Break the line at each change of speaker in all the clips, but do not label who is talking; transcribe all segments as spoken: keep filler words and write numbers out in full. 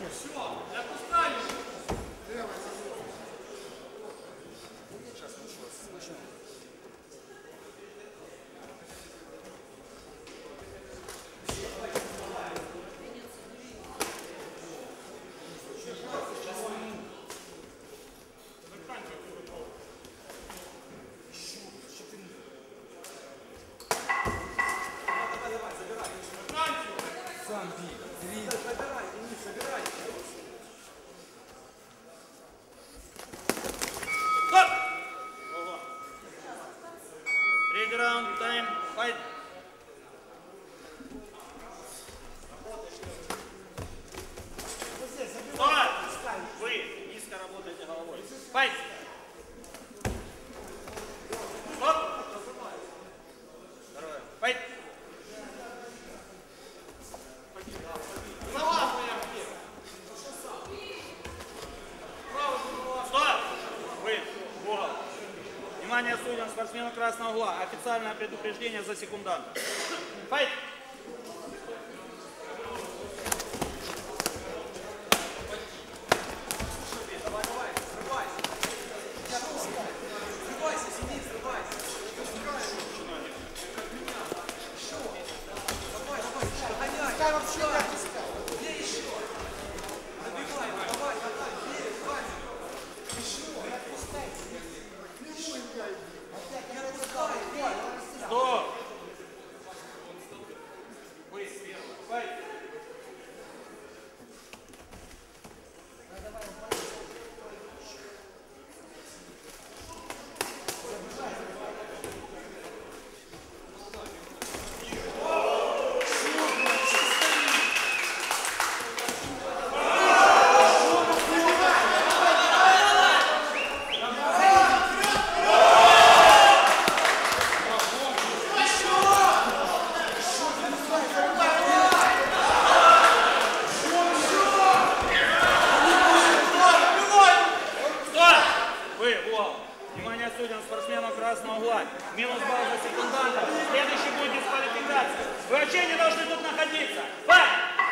Раунд, тайм, файт. Стоп! Вы низко работаете головой. Файт! Стоп! Здорово. Файт! Стоп! Вы в угол. Внимание судьям, спортсмену красного угла. Официальное предупреждение за секунданта. Файт! Внимание судьям, спортсменам красного угла. Минус балл за секунданта. Следующий будет дисквалификация. Вы вообще не должны тут находиться. Файт!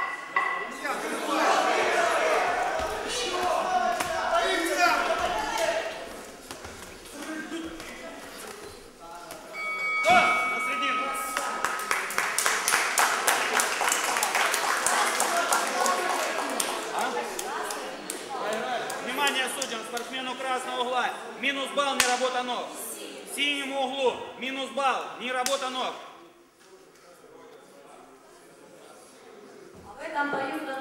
Внимание судьям, спортсмену красного угла. Минус балл, не работа ног. Синему углу минус балл, не работа ног.
В этом бою